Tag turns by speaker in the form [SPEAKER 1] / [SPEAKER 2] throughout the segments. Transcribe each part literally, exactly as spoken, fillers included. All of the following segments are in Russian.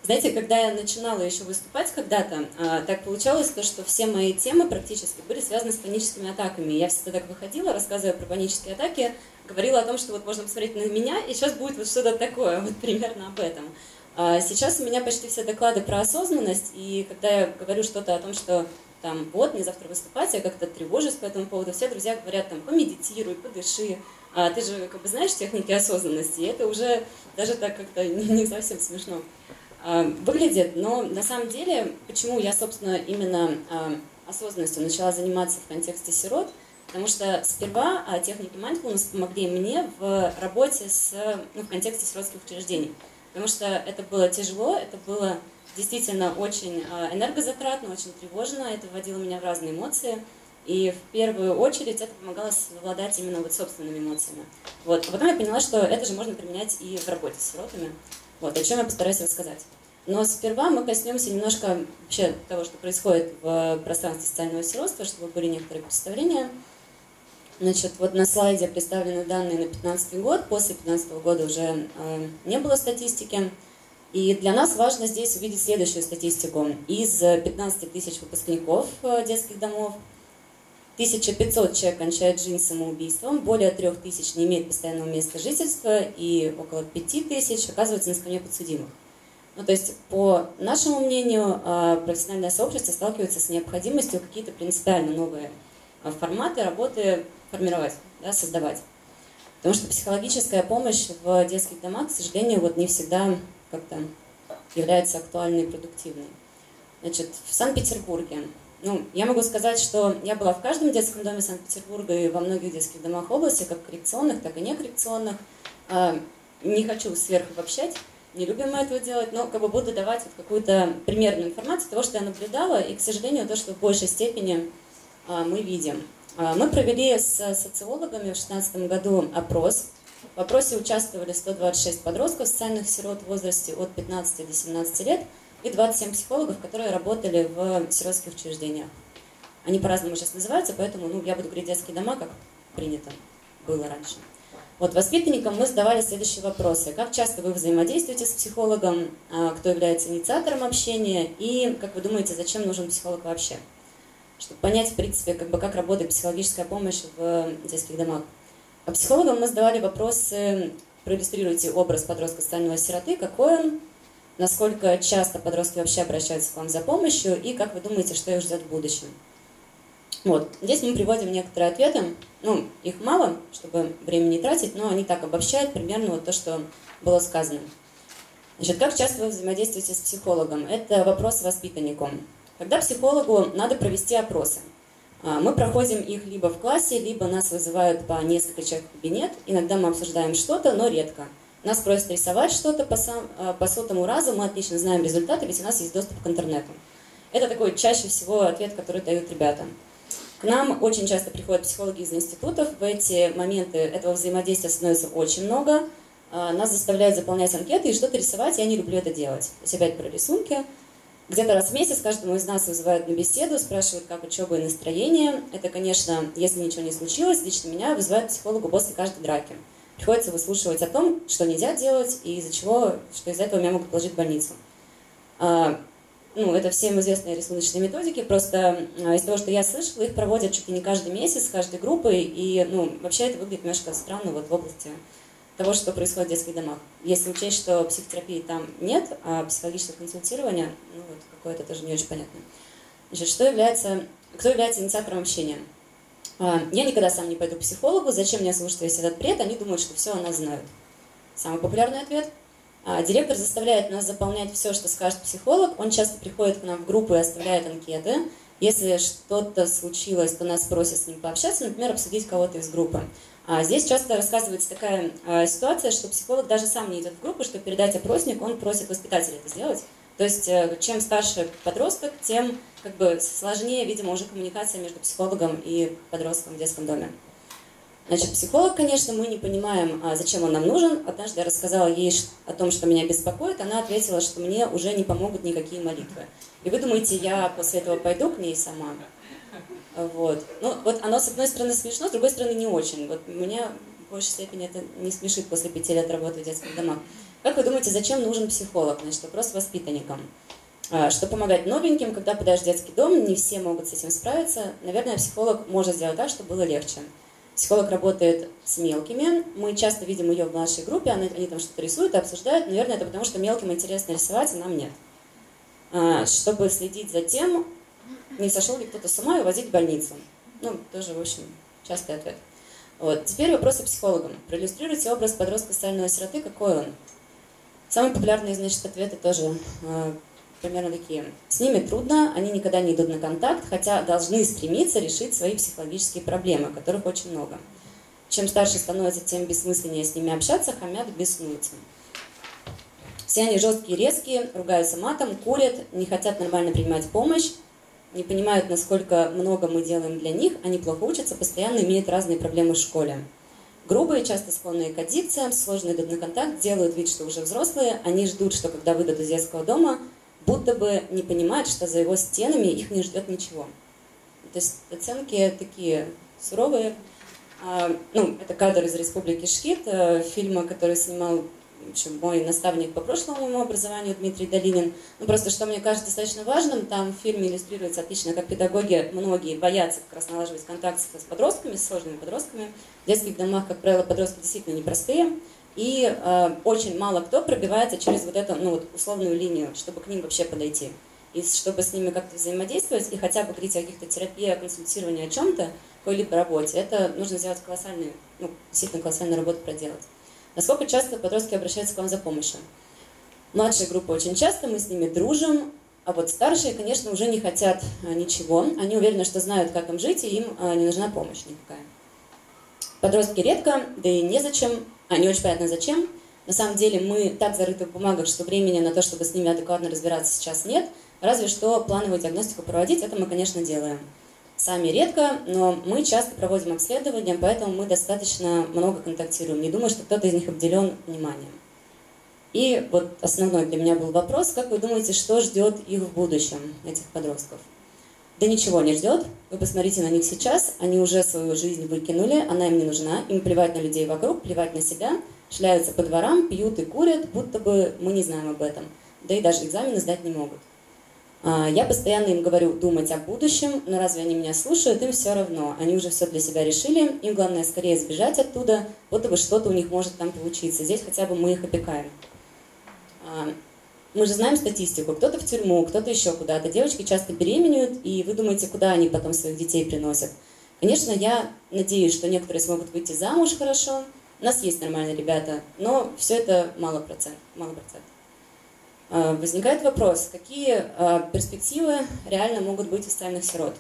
[SPEAKER 1] Знаете, когда я начинала еще выступать когда-то, так получалось, то, что все мои темы практически были связаны с паническими атаками. Я всегда так выходила, рассказывая про панические атаки, говорила о том, что вот можно посмотреть на меня, и сейчас будет вот что-то такое, вот примерно об этом. Сейчас у меня почти все доклады про осознанность, и когда я говорю что-то о том, что там, вот, мне завтра выступать, я как-то тревожусь по этому поводу, все друзья говорят, там, помедитируй, подыши, а ты же, как бы, знаешь техники осознанности, и это уже даже так как-то не совсем смешно выглядит, но на самом деле, почему я, собственно, именно осознанностью начала заниматься в контексте сирот, потому что сперва техники mindfulness помогли мне в работе с, ну, в контексте сиротских учреждений, потому что это было тяжело, это было действительно очень энергозатратно, очень тревожно, это вводило меня в разные эмоции, и в первую очередь это помогало совладать именно вот собственными эмоциями. Вот. А потом я поняла, что это же можно применять и в работе с сиротами. Вот, о чем я постараюсь рассказать. Но сперва мы коснемся немножко вообще того, что происходит в пространстве социального сиротства, чтобы были некоторые представления. Значит, вот на слайде представлены данные на две тысячи пятнадцатый год. После две тысячи пятнадцатого года уже э, не было статистики. И для нас важно здесь увидеть следующую статистику. Из пятнадцати тысяч выпускников детских домов тысяча пятьсот человек кончают жизнь самоубийством, более трёх тысяч не имеют постоянного места жительства и около пяти тысяч оказываются на скамье подсудимых. Ну, то есть, по нашему мнению, профессиональное сообщество сталкивается с необходимостью какие-то принципиально новые форматы работы формировать, да, создавать. Потому что психологическая помощь в детских домах, к сожалению, вот не всегда как-то является актуальной и продуктивной. Значит, в Санкт-Петербурге, ну, я могу сказать, что я была в каждом детском доме Санкт-Петербурга и во многих детских домах области, как коррекционных, так и некоррекционных. Не хочу сверхобобщать, не любим мы этого делать, но как бы буду давать вот какую-то примерную информацию того, что я наблюдала, и, к сожалению, то, что в большей степени мы видим. Мы провели с социологами в две тысячи шестнадцатом году опрос. В опросе участвовали сто двадцать шесть подростков социальных сирот в возрасте от пятнадцати до семнадцати лет и двадцать семь психологов, которые работали в сиротских учреждениях. Они по-разному сейчас называются, поэтому ну, я буду говорить детские дома, как принято было раньше. Вот воспитанникам мы задавали следующие вопросы. Как часто вы взаимодействуете с психологом, кто является инициатором общения и, как вы думаете, зачем нужен психолог вообще? Чтобы понять, в принципе, как бы, как работает психологическая помощь в детских домах. А психологам мы задавали вопросы, проиллюстрируйте образ подростка социального сироты, какой он, насколько часто подростки вообще обращаются к вам за помощью и как вы думаете, что их ждет в будущем. Вот. Здесь мы приводим некоторые ответы, ну, их мало, чтобы время не тратить, но они так обобщают примерно вот то, что было сказано. Значит, как часто вы взаимодействуете с психологом? Это вопрос воспитаннику. Когда психологу надо провести опросы. Мы проходим их либо в классе, либо нас вызывают по несколько человек в кабинет. Иногда мы обсуждаем что-то, но редко. Нас просят рисовать что-то по, сам, по сотому разу, мы отлично знаем результаты, ведь у нас есть доступ к интернету. Это такой чаще всего ответ, который дают ребята. К нам очень часто приходят психологи из институтов. В эти моменты этого взаимодействия становится очень много. Нас заставляют заполнять анкеты и что-то рисовать, я не люблю это делать. То есть опять про рисунки. Где-то раз в месяц каждому из нас вызывают на беседу, спрашивают, как учеба и настроение. Это, конечно, если ничего не случилось, лично меня вызывают к психологу после каждой драки. Приходится выслушивать о том, что нельзя делать и из-за чего, что из-за этого меня могут положить в больницу. А, ну, это всем известные рисуночные методики, просто а, из того, что я слышала, их проводят чуть ли не каждый месяц, каждой группой, и ну, вообще это выглядит немножко странно вот в области того, что происходит в детских домах. Если учесть, что психотерапии там нет, а психологического консультирования, ну вот какое-то тоже не очень понятно. Значит, что является, кто является инициатором общения? Я никогда сам не пойду к психологу, зачем мне слушать весь этот бред, они думают, что все о нас знают. Самый популярный ответ. Директор заставляет нас заполнять все, что скажет психолог, он часто приходит к нам в группу и оставляет анкеты. Если что-то случилось, то нас просят с ним пообщаться, например, обсудить кого-то из группы. А здесь часто рассказывается такая а, ситуация, что психолог даже сам не идет в группу, чтобы передать опросник, он просит воспитателя это сделать. То есть, чем старше подросток, тем как бы сложнее, видимо, уже коммуникация между психологом и подростком в детском доме. Значит, психолог, конечно, мы не понимаем, а, зачем он нам нужен. Однажды я рассказала ей о том, что меня беспокоит, она ответила, что мне уже не помогут никакие молитвы. И вы думаете, я после этого пойду к ней сама? Вот. Ну, вот оно, с одной стороны, смешно, с другой стороны, не очень. Вот меня в большей степени это не смешит после пяти лет работы в детских домах. Как вы думаете, зачем нужен психолог? Значит, вопрос воспитанникам. Что помогать новеньким, когда подаешь в детский дом, не все могут с этим справиться. Наверное, психолог может сделать так, чтобы было легче. Психолог работает с мелкими. Мы часто видим ее в младшей группе, они, они там что-то рисуют и обсуждают. Наверное, это потому, что мелким интересно рисовать, а нам нет. Чтобы следить за тем, не сошел ли кто-то с ума, и возить в больницу. Ну, тоже, в общем, частый ответ. Вот. Теперь вопросы психологам. Проиллюстрируйте образ подростка социального сироты, какой он. Самые популярные, значит, ответы тоже э, примерно такие. С ними трудно, они никогда не идут на контакт, хотя должны стремиться решить свои психологические проблемы, которых очень много. Чем старше становятся, тем бессмысленнее с ними общаться, хамят, беснуются. Все они жесткие, резкие, ругаются матом, курят, не хотят нормально принимать помощь, не понимают, насколько много мы делаем для них, они плохо учатся, постоянно имеют разные проблемы в школе. Грубые, часто склонные к аддикциям, сложно идут на контакт, делают вид, что уже взрослые, они ждут, что когда выйдут из детского дома, будто бы не понимают, что за его стенами их не ждет ничего. То есть оценки такие суровые. Ну, это кадр из «Республики Шхит», фильма, который снимал в общем, мой наставник по прошлому образованию Дмитрий Долинин. Ну, просто, что мне кажется достаточно важным, там в фильме иллюстрируется отлично, как педагоги многие боятся как раз налаживать контакт с подростками, с сложными подростками. В детских домах, как правило, подростки действительно непростые. И э, очень мало кто пробивается через вот эту, ну, вот, условную линию, чтобы к ним вообще подойти. И чтобы с ними как-то взаимодействовать, и хотя бы говорить о каких-то терапии, о консультировании, о чем-то, какой-либо работе, это нужно сделать колоссальную, ну, действительно колоссальную работу проделать. Насколько часто подростки обращаются к вам за помощью? Младшая группа очень часто, мы с ними дружим, а вот старшие, конечно, уже не хотят ничего. Они уверены, что знают, как им жить, и им не нужна помощь никакая. Подростки редко, да и незачем, а не очень понятно зачем. На самом деле мы так зарыты в бумагах, что времени на то, чтобы с ними адекватно разбираться, сейчас нет. Разве что плановую диагностику проводить, это мы, конечно, делаем. Сами редко, но мы часто проводим обследования, поэтому мы достаточно много контактируем. Не думаю, что кто-то из них обделен вниманием. И вот основной для меня был вопрос, как вы думаете, что ждет их в будущем, этих подростков? Да ничего не ждет. Вы посмотрите на них сейчас, они уже свою жизнь выкинули, она им не нужна, им плевать на людей вокруг, плевать на себя, шляются по дворам, пьют и курят, будто бы мы не знаем об этом. Да и даже экзамены сдать не могут. Я постоянно им говорю думать о будущем, но разве они меня слушают? Им все равно. Они уже все для себя решили. Им главное скорее сбежать оттуда, будто бы что-то у них может там получиться. Здесь хотя бы мы их опекаем. Мы же знаем статистику. Кто-то в тюрьму, кто-то еще куда-то. Девочки часто беременеют, и вы думаете, куда они потом своих детей приносят. Конечно, я надеюсь, что некоторые смогут выйти замуж хорошо. У нас есть нормальные ребята, но все это мало процент. Мало процент. Возникает вопрос, какие перспективы реально могут быть у социальных сирот?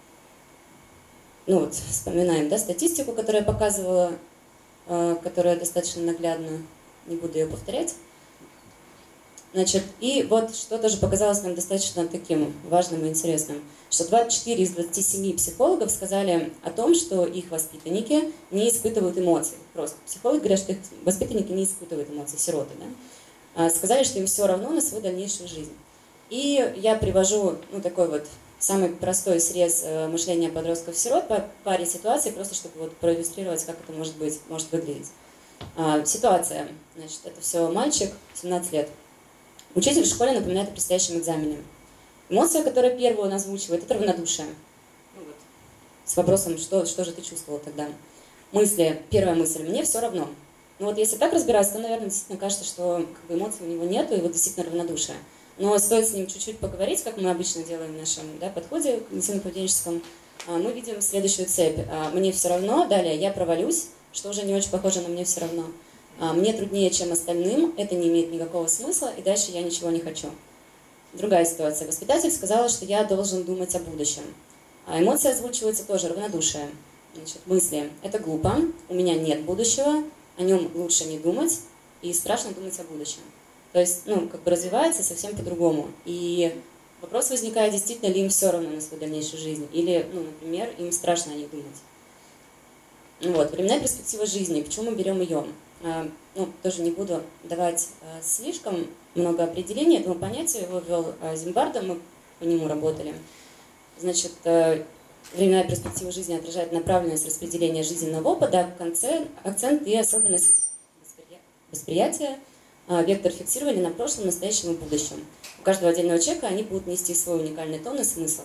[SPEAKER 1] Ну вот, вспоминаем, да, статистику, которую я показывала, которая достаточно наглядна, не буду ее повторять. Значит, и вот что тоже показалось нам достаточно таким важным и интересным, что двадцать четыре из двадцати семи психологов сказали о том, что их воспитанники не испытывают эмоций. Просто психологи говорят, что их воспитанники не испытывают эмоций, сироты, да? Сказали, что им все равно на свою дальнейшую жизнь. И я привожу, ну, такой вот самый простой срез мышления подростков-сирот по паре ситуаций, просто чтобы вот проиллюстрировать, как это может быть, может выглядеть. А, ситуация. Значит, это все мальчик, семнадцать лет. Учитель в школе напоминает о предстоящем экзамене. Эмоция, которая первую он озвучивает, это равнодушие. Ну, вот, с вопросом, что, что же ты чувствовал тогда. Мысли, первая мысль, мне все равно. Ну вот если так разбираться, то, наверное, действительно кажется, что как бы, эмоций у него нету, и вот действительно равнодушие. Но стоит с ним чуть-чуть поговорить, как мы обычно делаем в нашем, да, подходе когнитивно-поведенческом, мы видим следующую цепь. Мне все равно, далее я провалюсь, что уже не очень похоже на мне все равно. Мне труднее, чем остальным, это не имеет никакого смысла, и дальше я ничего не хочу. Другая ситуация. Воспитатель сказала, что я должен думать о будущем. А эмоции озвучиваются тоже, равнодушие. Значит, мысли. Это глупо, у меня нет будущего, о нем лучше не думать, и страшно думать о будущем. То есть, ну, как бы развивается совсем по-другому. И вопрос возникает, действительно ли им все равно на свою дальнейшую жизнь, или, ну, например, им страшно о них думать. Вот, временная перспектива жизни, почему мы берем ее? А, ну, тоже не буду давать а, слишком много определений этому понятию, его ввел а, Зимбардо, мы по нему работали. Значит, а, временная перспектива жизни отражает направленность распределения жизненного опыта, а в конце акцент и особенность восприятия вектор фиксирования на прошлом, настоящем и будущем. У каждого отдельного человека они будут нести свой уникальный тон и смысл.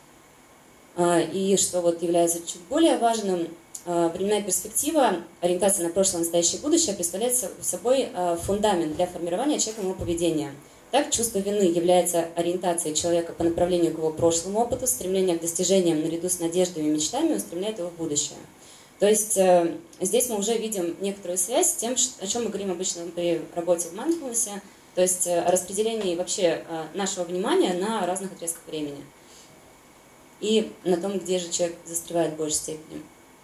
[SPEAKER 1] И что вот является чуть более важным, временная перспектива, ориентация на прошлое, настоящее и будущее представляет собой фундамент для формирования человеком его поведения. Так, чувство вины является ориентацией человека по направлению к его прошлому опыту, стремление к достижениям наряду с надеждами и мечтами устремляет его в будущее. То есть э, здесь мы уже видим некоторую связь с тем, о чем мы говорим обычно при работе в mindfulness, то есть э, о распределении вообще э, нашего внимания на разных отрезках времени и на том, где же человек застревает в большей степени.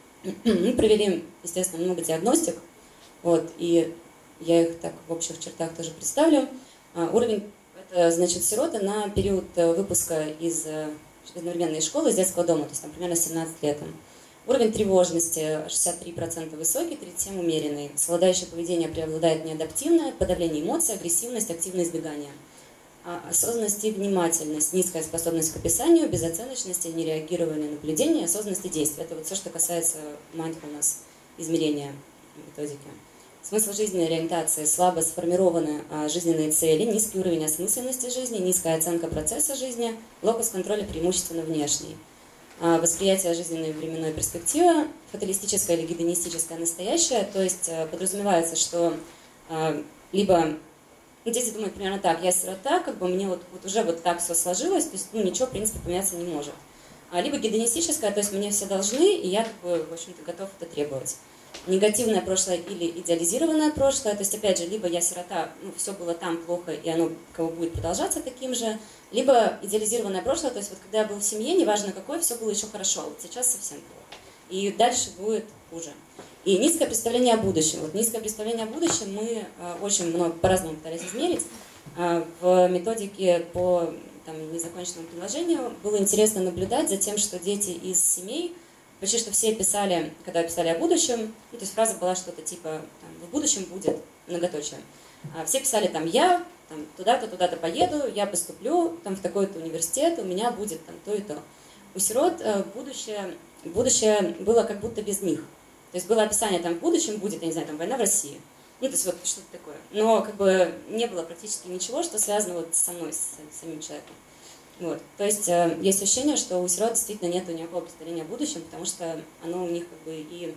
[SPEAKER 1] Мы провели, естественно, много диагностик, вот, и я их так в общих чертах тоже представлю. Uh, уровень – это, значит, сироты на период uh, выпуска из uh, одновременной школы, из детского дома, то есть там примерно семнадцать лет. Уровень тревожности шестьдесят три процента высокий, тридцать семь процентов умеренный. Совладающее поведение преобладает неадаптивное, подавление эмоций, агрессивность, активное избегание. Uh, осознанность и внимательность, низкая способность к описанию, безоценочность, нереагирование на наблюдение, осознанность и действие. Это вот все, что касается mindfulness, измерения методики. Смысл жизни, ориентация, слабо сформированы а, жизненные цели, низкий уровень осмысленности жизни, низкая оценка процесса жизни, локус контроля преимущественно внешний. А, восприятие жизненной временной перспективы, фаталистическое или гедонистическое настоящее, то есть а, подразумевается, что а, либо, ну, дети думают примерно так, я сирота, как бы мне вот, вот уже вот так все сложилось, то есть ну, ничего, в принципе, поменяться не может. А, либо гедонистическое, то есть мне все должны, и я, как бы, в общем-то, готов это требовать. Негативное прошлое или идеализированное прошлое, то есть, опять же, либо я сирота, ну, все было там плохо, и оно кого будет продолжаться таким же, либо идеализированное прошлое, то есть, вот когда я был в семье, неважно какой, все было еще хорошо, вот сейчас совсем плохо, и дальше будет хуже. И низкое представление о будущем. Вот низкое представление о будущем мы э, очень много по-разному пытались измерить. Э, в методике по там, незаконченному предложению было интересно наблюдать за тем, что дети из семей, почти что все писали, когда писали о будущем, ну, то есть фраза была что-то типа там, «в будущем будет», многоточие. А все писали там «я там, туда-то, туда-то поеду, я поступлю там, в такой-то университет, у меня будет там то и то». У сирот э, будущее, будущее было как будто без них. То есть было описание там «в будущем будет, я не знаю, там, война в России». Ну, то есть вот что-то такое. Но как бы не было практически ничего, что связано вот со мной, с, с самим человеком. Вот. То есть э, есть ощущение, что у сирот действительно нет никакого представления о будущем, потому что оно у них как бы и...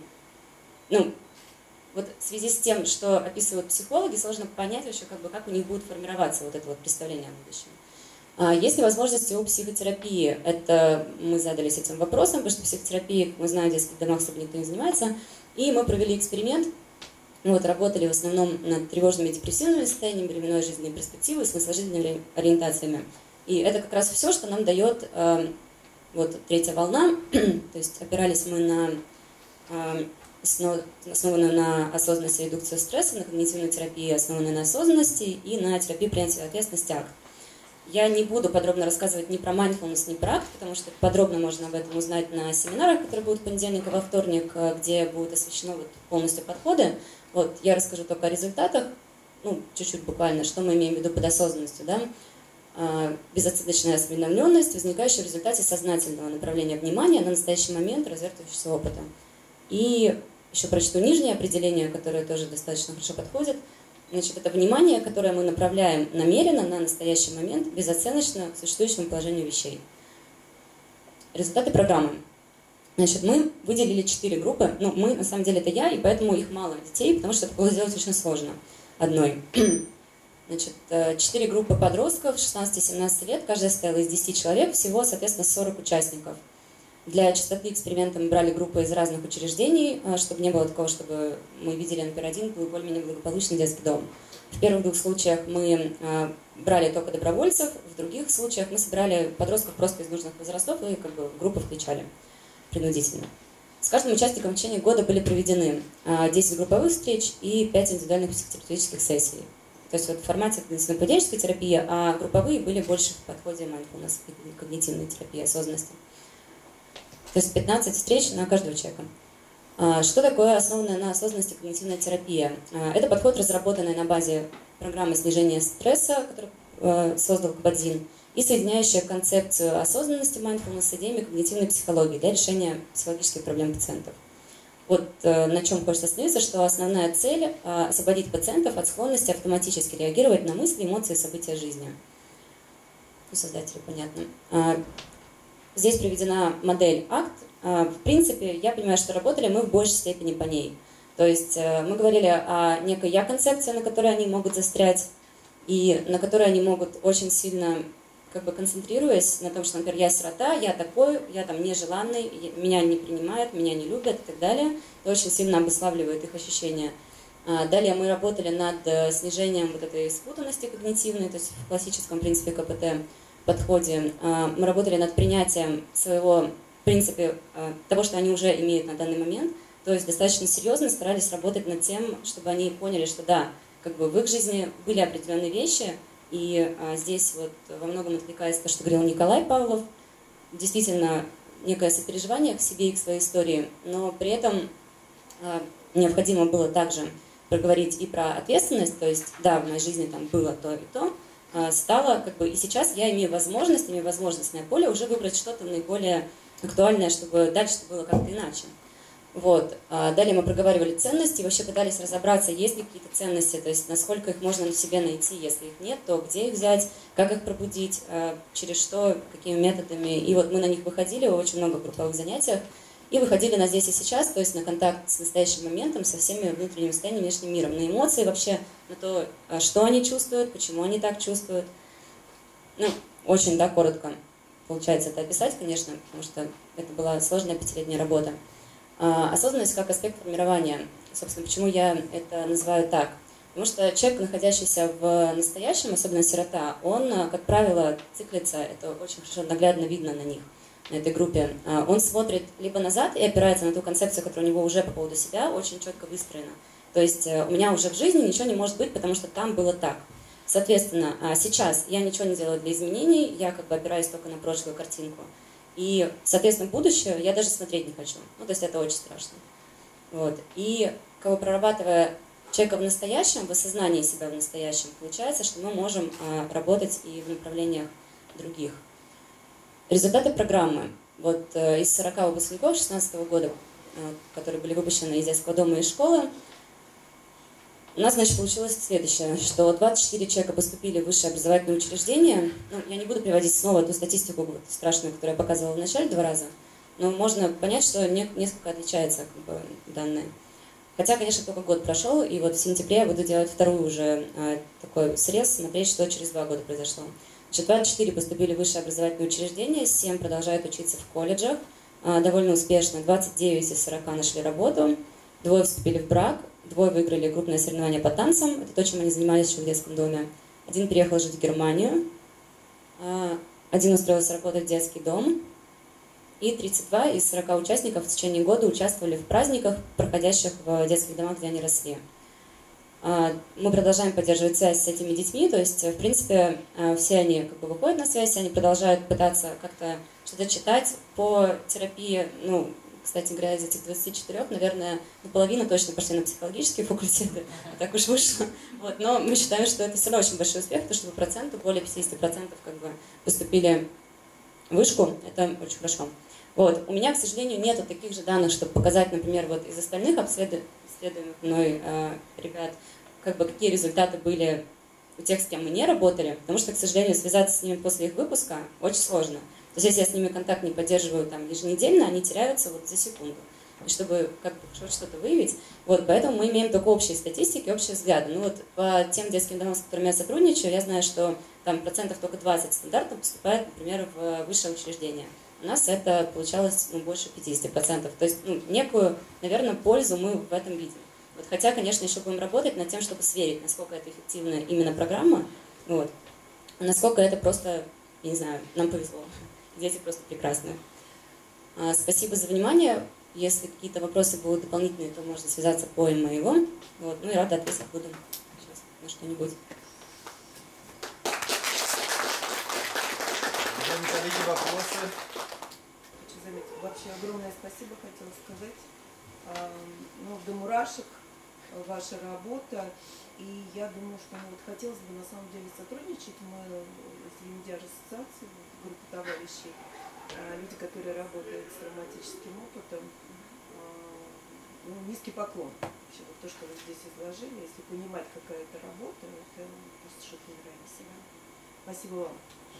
[SPEAKER 1] Ну, вот в связи с тем, что описывают психологи, сложно понять вообще, как бы, как у них будет формироваться вот это вот представление о будущем. А есть ли возможности у психотерапии? Это мы задались этим вопросом, потому что психотерапией, как мы знаем, в детских домах особо никто не занимается. И мы провели эксперимент. Вот, работали в основном над тревожными и депрессивными состояниями, временной жизненной перспективой, смысложжизненными ориентациями. И это как раз все, что нам дает э, вот, третья волна. То есть опирались мы на, э, основ, основанную на осознанности и редукцию стресса, на когнитивную терапию, основанную на осознанности, и на терапию принятия ответственности акт. Я не буду подробно рассказывать ни про mindfulness, ни про акт, потому что подробно можно об этом узнать на семинарах, которые будут в понедельник и во вторник, где будут освещены вот полностью подходы. Вот, я расскажу только о результатах, ну, чуть-чуть буквально, что мы имеем в виду под осознанностью, да. Безоценочная осведомленность, возникающая в результате сознательного направления внимания на настоящий момент развертывающегося опыта. И еще прочту нижнее определение, которое тоже достаточно хорошо подходит. Значит, это внимание, которое мы направляем намеренно на настоящий момент, безоценочно к существующему положению вещей. Результаты программы. Значит, мы выделили четыре группы. Ну, мы, на самом деле, это я, и поэтому их мало детей, потому что это было сделать очень сложно одной. Значит, четыре группы подростков, шестнадцати-семнадцати лет, каждая состояла из десяти человек, всего, соответственно, сорок участников. Для частоты эксперимента мы брали группы из разных учреждений, чтобы не было такого, чтобы мы видели, например, один был более-менее благополучный детский дом. В первых двух случаях мы брали только добровольцев, в других случаях мы собирали подростков просто из нужных возрастов и как бы в группы включали принудительно. С каждым участником в течение года были проведены десять групповых встреч и пять индивидуальных психотерапевтических сессий. То есть вот в формате когнитивно-поведенческой терапии, а групповые были больше в подходе mindfulness, когнитивной терапии, осознанности. То есть пятнадцать встреч на каждого человека. Что такое основанная на осознанности когнитивная терапия? Это подход, разработанный на базе программы снижения стресса, которую создал Кабадзин, и соединяющая концепцию осознанности mindfulness с идеями когнитивной психологии для решения психологических проблем пациентов. вот на чем хочется остановиться, что основная цель – освободить пациентов от склонности автоматически реагировать на мысли, эмоции, события жизни. У создателя понятно. Здесь приведена модель акт. В принципе, я понимаю, что работали мы в большей степени по ней. То есть мы говорили о некой я-концепции, на которой они могут застрять, и на которой они могут очень сильно, как бы концентрируясь на том, что, например, я сирота, я такой, я там нежеланный, меня не принимают, меня не любят и так далее. Это очень сильно обуславливает их ощущения. Далее мы работали над снижением вот этой спутанности когнитивной, то есть в классическом принципе ка пэ тэ подходе. Мы работали над принятием своего, в принципе, того, что они уже имеют на данный момент. То есть достаточно серьезно старались работать над тем, чтобы они поняли, что да, как бы в их жизни были определенные вещи, и а, здесь вот во многом откликается то, что говорил Николай Павлов, действительно некое сопереживание к себе и к своей истории, но при этом а, необходимо было также проговорить и про ответственность, то есть да, в моей жизни там было то и то, а, стало как бы и сейчас я имею возможность, имею возможностное поле уже выбрать что-то наиболее актуальное, чтобы дальше было как-то иначе. Вот. Далее мы проговаривали ценности, вообще пытались разобраться, есть ли какие-то ценности, то есть насколько их можно на себе найти, если их нет, то где их взять, как их пробудить, через что, какими методами. И вот мы на них выходили, очень много групповых занятиях, и выходили на здесь и сейчас, то есть на контакт с настоящим моментом, со всеми внутренними состояниями, внешним миром, на эмоции вообще, на то, что они чувствуют, почему они так чувствуют. Ну, очень, да, коротко получается это описать, конечно, потому что это была сложная пятилетняя работа. Осознанность как аспект формирования. Собственно, почему я это называю так? Потому что человек, находящийся в настоящем, особенно сирота, он, как правило, циклится, это очень хорошо наглядно видно на них, на этой группе. Он смотрит либо назад и опирается на ту концепцию, которая у него уже по поводу себя очень четко выстроена. То есть у меня уже в жизни ничего не может быть, потому что там было так. Соответственно, сейчас я ничего не делаю для изменений, я как бы опираюсь только на прошлую картинку. И, соответственно, будущее я даже смотреть не хочу. Ну, то есть это очень страшно. Вот. И, как бы прорабатывая человека в настоящем, в осознании себя в настоящем, получается, что мы можем а, работать и в направлениях других. Результаты программы. Вот а, из сорока выпускников две тысячи шестнадцатого года, а, которые были выпущены из детского дома и школы, у нас, значит, получилось следующее, что двадцать четыре человека поступили в высшее образовательное учреждение. Ну, я не буду приводить снова ту статистику вот, страшную, которую я показывала в начале два раза, но можно понять, что не, несколько отличается как бы, данные. Хотя, конечно, только год прошел, и вот в сентябре я буду делать второй уже а, такой срез, смотреть, что через два года произошло. Значит, двадцать четыре поступили в высшее образовательное учреждение, семь продолжают учиться в колледжах, а, довольно успешно, двадцать девять из сорока нашли работу, двое вступили в брак, двое выиграли крупное соревнование по танцам, это то, чем они занимались еще в детском доме. Один переехал жить в Германию, один устроился работать в детский дом, и тридцать два из сорока участников в течение года участвовали в праздниках, проходящих в детских домах, где они росли. Мы продолжаем поддерживать связь с этими детьми, то есть, в принципе, все они как бы выходят на связь, они продолжают пытаться как-то что-то читать по терапии, ну, кстати говоря, из этих двадцати четырёх, наверное, половина точно пошли на психологические факультеты, так уж вышло. Вот. Но мы считаем, что это все равно очень большой успех, потому что по проценту, более пятидесяти процентов как бы поступили в вышку, это очень хорошо. Вот. У меня, к сожалению, нету таких же данных, чтобы показать, например, вот из остальных обследуемых мной э, ребят, как бы какие результаты были у тех, с кем мы не работали, потому что, к сожалению, связаться с ними после их выпуска очень сложно. То есть, если я с ними контакт не поддерживаю там, еженедельно, они теряются вот за секунду. И чтобы как бы что-то выявить, вот, поэтому мы имеем только общие статистики, общие взгляды. Ну вот по тем детским домам, с которыми я сотрудничаю, я знаю, что там процентов только двадцать стандартов поступает, например, в высшее учреждение. У нас это получалось ну, больше пятидесяти процентов. То есть ну, некую, наверное, пользу мы в этом видим. Вот, хотя, конечно, еще будем работать над тем, чтобы сверить, насколько это эффективная именно программа, вот, насколько это просто, я не знаю, нам повезло. Дети просто прекрасные. Спасибо за внимание. Если какие-то вопросы будут дополнительные, то можно связаться по имейлу. Вот. Ну и рада ответить буду сейчас на что-нибудь.
[SPEAKER 2] Коллеги, вопросы?
[SPEAKER 3] Хочу заметить. Вообще огромное спасибо хотела сказать. Ну, до мурашек ваша работа. И я думаю, что ну, вот хотелось бы на самом деле сотрудничать. Мы с Виндяж ассоциацией, группа товарищей, люди, которые работают с травматическим опытом. низкий поклон. Вообще, вот то, что вы здесь изложили, если понимать, какая это работа, это просто что-то невероятное. Спасибо вам.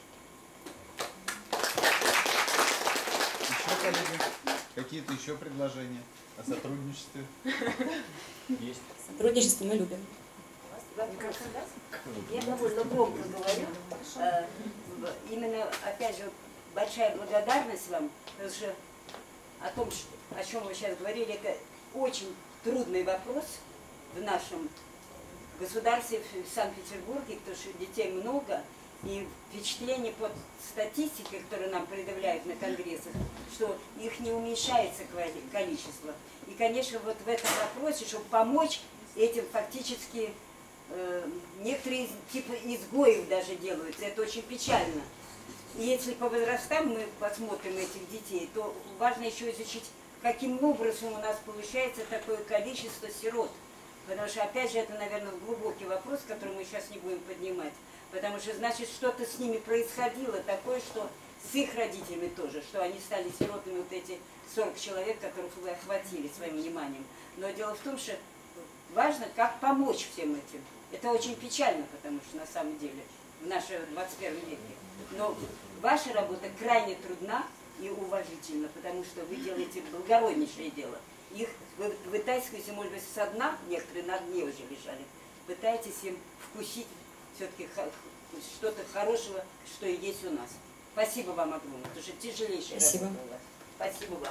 [SPEAKER 2] Еще, коллеги, какие-то еще предложения о сотрудничестве?
[SPEAKER 4] Есть.
[SPEAKER 1] Сотрудничество мы любим.
[SPEAKER 5] Я довольно громко говорю. Именно, опять же, большая благодарность вам, потому что о том, о чем вы сейчас говорили, это очень трудный вопрос в нашем государстве, в Санкт-Петербурге, потому что детей много, и впечатление под статистикой, которую нам предъявляют на конгрессах, что их не уменьшается количество. И, конечно, вот в этом вопросе, чтобы помочь этим фактически, э, некоторые типа изгоев даже делаются, это очень печально. И если по возрастам мы посмотрим этих детей, то важно еще изучить, каким образом у нас получается такое количество сирот. Потому что, опять же, это, наверное, глубокий вопрос, который мы сейчас не будем поднимать. Потому что, значит, что-то с ними происходило такое, что с их родителями тоже, что они стали сиротами, вот эти сорок человек, которых вы охватили своим вниманием. Но дело в том, что важно, как помочь всем этим. Это очень печально, потому что, на самом деле, в нашем двадцать первом веке. Но ваша работа крайне трудна и уважительна, потому что вы делаете благороднейшее дело. Их вы вытаскиваете, может быть, со дна, некоторые на дне уже лежали, пытаетесь им вкусить все-таки что-то хорошего, что и есть у нас. Спасибо вам огромное, потому что тяжелейшая
[SPEAKER 1] Спасибо.
[SPEAKER 5] работа у вас. Спасибо вам.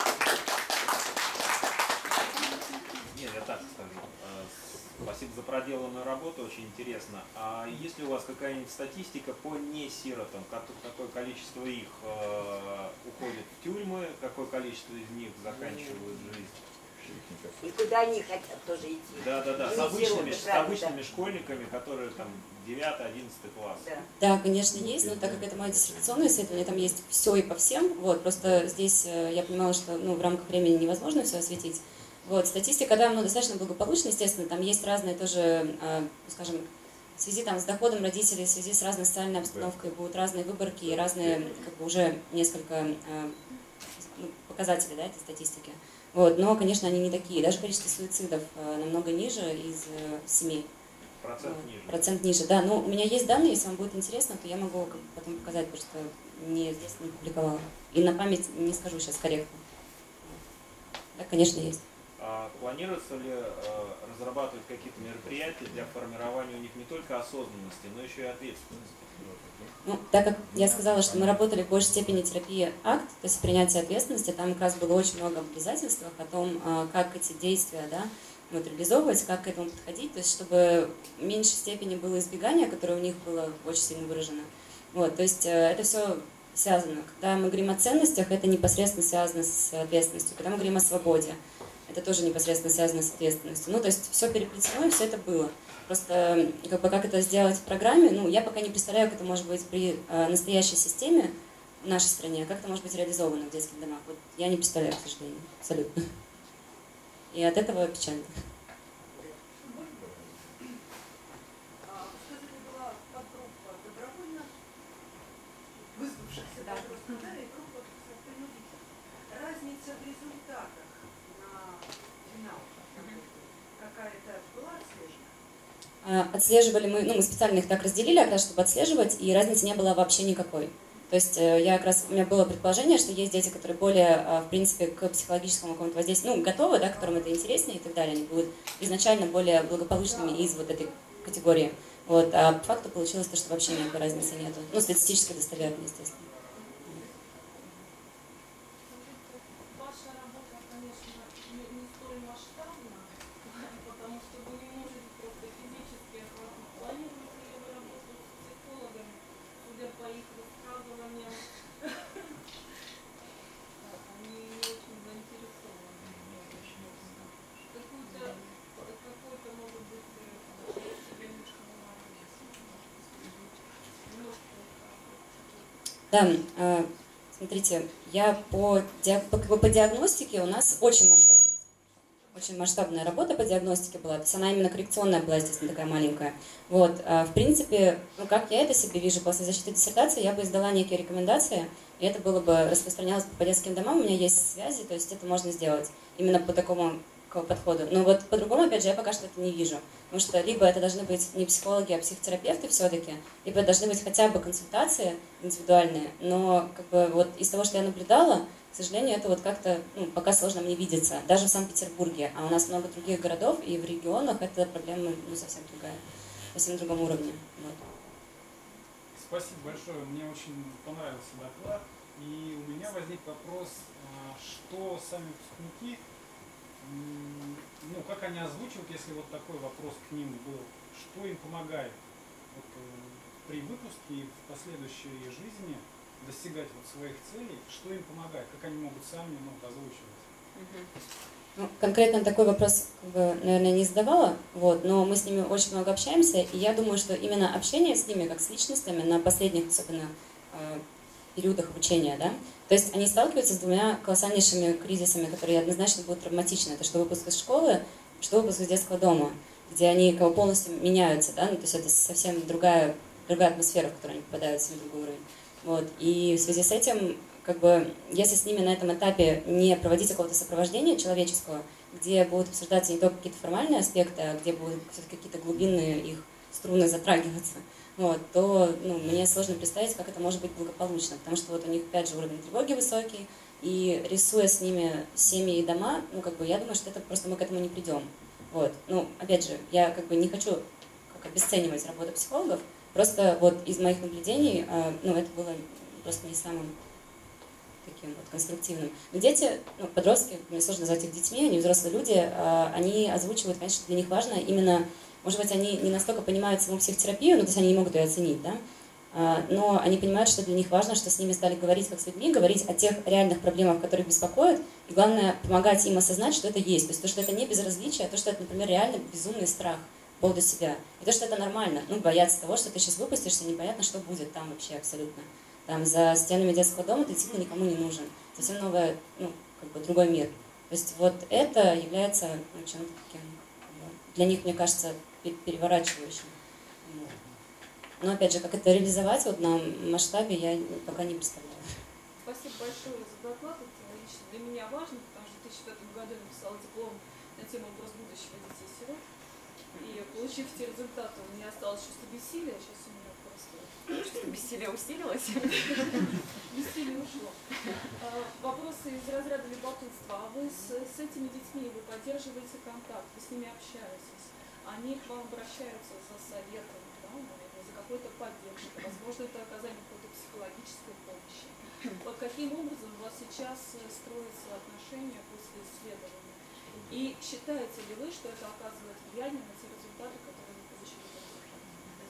[SPEAKER 4] Нет, я так скажу. Спасибо за проделанную работу, очень интересно. А есть ли у вас какая-нибудь статистика по несиротам? Какое количество их э, уходит в тюрьмы, какое количество из них заканчивают жизнь?
[SPEAKER 5] И куда они хотят тоже идти.
[SPEAKER 4] Да, да, да, с обычными, с обычными школьниками, которые там девятый-одиннадцатый класс.
[SPEAKER 5] Да.
[SPEAKER 1] Да, конечно, есть, но так как это мое диссертационное исследование, там есть все и по всем. Вот, просто здесь я понимала, что ну, в рамках времени невозможно все осветить. Вот, статистика, да, ну, достаточно благополучна, естественно, там есть разные тоже, э, скажем, в связи там, с доходом родителей, в связи с разной социальной обстановкой будут разные выборки и разные, как бы, уже несколько э, ну, показателей, да, этой статистики. Вот, но, конечно, они не такие, даже количество суицидов э, намного ниже из э, семей.
[SPEAKER 4] Процент
[SPEAKER 1] вот,
[SPEAKER 4] ниже.
[SPEAKER 1] Процент ниже, да, но у меня есть данные, если вам будет интересно, то я могу как бы, потом показать, потому что не, здесь не публиковала. И на память не скажу сейчас корректно. Да, конечно, есть.
[SPEAKER 4] А планируется ли э, разрабатывать какие-то мероприятия для формирования у них не только осознанности, но еще и ответственности?
[SPEAKER 1] Ну, так как я сказала, что мы работали в большей степени терапии акт, то есть принятие ответственности, там как раз было очень много об обязательствах, о том, как эти действия, да, вот, реализовывать, как к этому подходить, то есть чтобы в меньшей степени было избегание, которое у них было очень сильно выражено. Вот, то есть это все связано. Когда мы говорим о ценностях, это непосредственно связано с ответственностью. Когда мы говорим о свободе, это тоже непосредственно связано с ответственностью. Ну, то есть все переплетено, и все это было. Просто как бы, как это сделать в программе, ну, я пока не представляю, как это может быть при э, настоящей системе в нашей стране, как это может быть реализовано в детских домах. Вот я не представляю, к сожалению, абсолютно. И от этого печально.
[SPEAKER 6] Разница в результатах на финал какая-то была отслежена?
[SPEAKER 1] Отслеживали мы, ну, мы специально их так разделили, как раз, чтобы отслеживать, и разницы не было вообще никакой. То есть я как раз, у меня было предположение, что есть дети, которые более, в принципе, к психологическому какому-то воздействию, ну, готовы, да, которым это интереснее и так далее, они будут изначально более благополучными из вот этой категории. Вот, а по факту получилось то, что вообще никакой разницы нету. Ну, статистически достоверно, естественно. Да, смотрите, я по, по, по диагностике у нас очень масштабная, очень масштабная работа по диагностике была, то есть она именно коррекционная была, естественно, такая маленькая. Вот, в принципе, ну как я это себе вижу, после защиты диссертации я бы издала некие рекомендации, и это было бы распространялось по детским домам, у меня есть связи, то есть это можно сделать именно по такому к подходу. Но вот по-другому, опять же, я пока что это не вижу. Потому что либо это должны быть не психологи, а психотерапевты все-таки, либо это должны быть хотя бы консультации индивидуальные. Но как бы вот из того, что я наблюдала, к сожалению, это вот как-то ну, пока сложно мне видеться. Даже в Санкт-Петербурге. А у нас много других городов, и в регионах эта проблема ну, совсем другая, совсем на другом уровне. Вот.
[SPEAKER 7] Спасибо большое. Мне очень понравился доклад. И у меня возник вопрос, что сами выпускники, ну, как они озвучивают, если вот такой вопрос к ним был, что им помогает вот, при выпуске и в последующей жизни достигать вот своих целей, что им помогает, как они могут сами ну, озвучивать?
[SPEAKER 1] Ну, конкретно такой вопрос, как бы, наверное, не задавала, вот, но мы с ними очень много общаемся, и я думаю, что именно общение с ними, как с личностями, на последних, особенно, э, периодах обучения, да, то есть они сталкиваются с двумя колоссальнейшими кризисами, которые однозначно будут травматичны. Это что выпуск из школы, что выпуск из детского дома, где они как бы, полностью меняются, да, ну, то есть это совсем другая, другая атмосфера, в которую они попадают, совсем другой уровень. Вот, и в связи с этим, как бы, если с ними на этом этапе не проводить какого-то сопровождения человеческого, где будут обсуждаться не только какие-то формальные аспекты, а где будут все-таки какие-то глубинные их струны затрагиваться, вот, то ну, мне сложно представить, как это может быть благополучно, потому что вот у них, опять же, уровень тревоги высокий, и рисуя с ними семьи и дома, ну, как бы, я думаю, что это просто мы к этому не придем. Вот, ну, опять же, я как бы не хочу как обесценивать работу психологов, просто вот из моих наблюдений, ну, это было просто не самым таким вот конструктивным. Но дети, ну, подростки, мне сложно назвать их детьми, они взрослые люди, они озвучивают, конечно, для них важно именно, может быть, они не настолько понимают саму психотерапию, ну, то есть они не могут ее оценить, да, но они понимают, что для них важно, что с ними стали говорить как с людьми, говорить о тех реальных проблемах, которые их беспокоят, и главное, помогать им осознать, что это есть, то есть то, что это не безразличие, а то, что это, например, реально безумный страх по поводу себя, и то, что это нормально, ну, бояться того, что ты сейчас выпустишься, непонятно, что будет там вообще абсолютно. Там за стенами детского дома ты действительно никому не нужен. Совсем новый, ну, как бы другой мир. То есть вот это является ну, чем-то таким, для них, мне кажется, переворачивающим. Но опять же, как это реализовать вот на масштабе, я пока не представляю.
[SPEAKER 8] Спасибо большое за доклад. Это лично для меня важно, потому что в две тысячи пятом году я написала диплом на тему образ будущего детей-сирот. И получив эти результаты, у меня осталось чувство бессилия. Сейчас у меня просто чувство бессилия усилилось. Бессилие ушло. Вопросы из разряда любопытства. А вы с, с этими детьми, вы поддерживаете контакт, вы с ними общаетесь? Они к вам обращаются за советом, да, наверное, за какой-то поддержкой, возможно, это оказание какой-то психологической помощи. Вот каким образом у вас сейчас строятся отношения после исследования? И считаете ли вы, что это оказывает влияние на те результаты, которые вы получили в результате?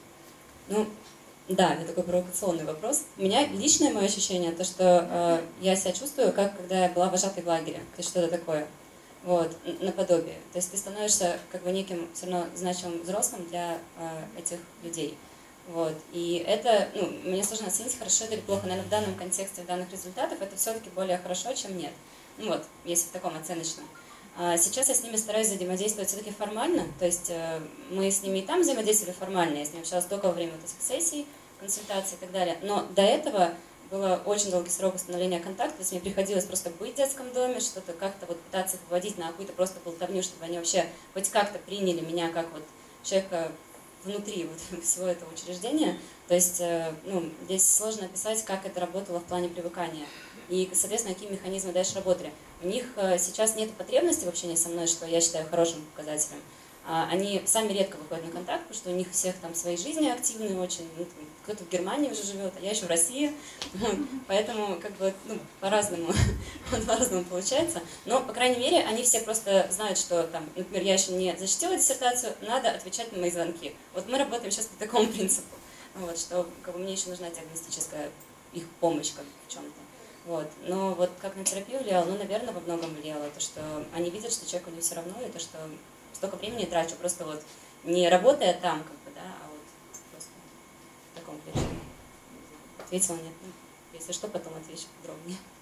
[SPEAKER 1] Ну, да, это такой провокационный вопрос. У меня личное мое ощущение, то, что э, я себя чувствую, как когда я была вожатой в лагере, то есть что-то такое. Вот, наподобие. То есть ты становишься как бы неким все равно значимым взрослым для э, этих людей. Вот. И это, ну, мне сложно оценить, хорошо это или плохо. Наверное, в данном контексте, в данных результатах это все-таки более хорошо, чем нет. Ну вот, если в таком оценочном. А сейчас я с ними стараюсь взаимодействовать все-таки формально. То есть э, мы с ними и там взаимодействовали формально. Я с ними общалась только во время вот этих сессий, консультаций и так далее. Но до этого было очень долгий срок установления контакта, то есть мне приходилось просто быть в детском доме, что-то как-то вот пытаться их выводить на какую-то просто болтовню, чтобы они вообще хоть как-то приняли меня как вот человека внутри вот всего этого учреждения. То есть, ну, здесь сложно описать, как это работало в плане привыкания. И, соответственно, какие механизмы дальше работали. У них сейчас нет потребности в общении со мной, что я считаю хорошим показателем. Они сами редко выходят на контакт, потому что у них всех там свои жизни активные очень. Ну, кто-то в Германии уже живет, а я еще в России. Поэтому как бы ну, по-разному, по-разному получается. Но, по крайней мере, они все просто знают, что там, например, я еще не защитила диссертацию, надо отвечать на мои звонки. Вот мы работаем сейчас по такому принципу, вот, что как бы, мне еще нужна диагностическая их помощь как, в чем-то. Вот. Но вот как на терапию влияло, ну, наверное, во многом влияло. То, что они видят, что человеку не все равно, и то, что столько времени трачу, просто вот не работая там, как бы, да, а вот просто в таком ключе. Ответила нет. Ну, если что, потом отвечу подробнее.